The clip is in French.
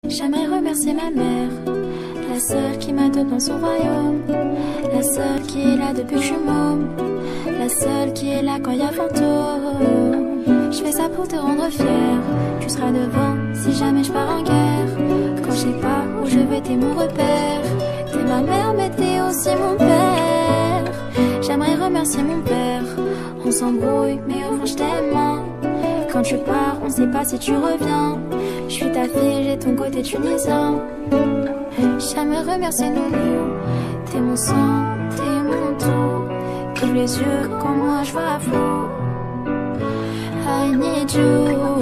J'aimerais remercier ma mère, la seule qui m'adopte dans son royaume, la seule qui est là depuis que je suis môme, la seule qui est là quand y a fantôme. Je fais ça pour te rendre fier, tu seras devant si jamais je pars en guerre. Quand je sais pas où je vais, t'es mon repère. T'es ma mère mais t'es aussi mon père. J'aimerais remercier mon père, on s'embrouille mais au fond je t'aime. Quand tu pars, on sait pas si tu reviens. Je suis ta fille, j'ai ton côté tunisien. J'aimerais remercier Nounou, t'es mon sang, t'es mon tout. Ouvre les yeux quand moi je vois flou. I need you.